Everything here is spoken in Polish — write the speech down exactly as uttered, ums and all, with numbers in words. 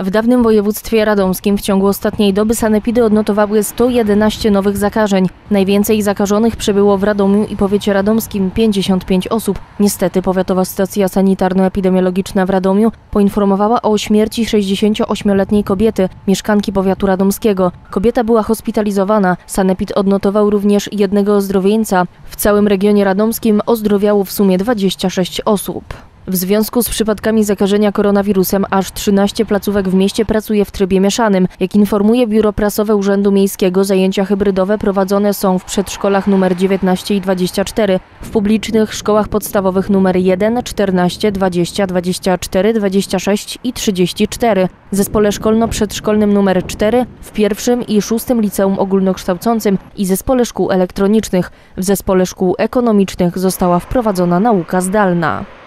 W dawnym województwie radomskim w ciągu ostatniej doby sanepidy odnotowały sto jedenaście nowych zakażeń. Najwięcej zakażonych przybyło w Radomiu i powiecie radomskim pięćdziesiąt pięć osób. Niestety powiatowa stacja sanitarno-epidemiologiczna w Radomiu poinformowała o śmierci sześćdziesięcioośmioletniej kobiety, mieszkanki powiatu radomskiego. Kobieta była hospitalizowana. Sanepid odnotował również jednego ozdrowieńca. W całym regionie radomskim ozdrowiało w sumie dwadzieścia sześć osób. W związku z przypadkami zakażenia koronawirusem aż trzynaście placówek w mieście pracuje w trybie mieszanym. Jak informuje Biuro Prasowe Urzędu Miejskiego, zajęcia hybrydowe prowadzone są w przedszkolach nr dziewiętnaście i dwadzieścia cztery, w publicznych szkołach podstawowych nr jeden, czternaście, dwadzieścia, dwadzieścia cztery, dwadzieścia sześć i trzydzieści cztery, zespole szkolno-przedszkolnym nr cztery, w pierwszym i szóstym liceum ogólnokształcącym i zespole szkół elektronicznych. W zespole szkół ekonomicznych została wprowadzona nauka zdalna.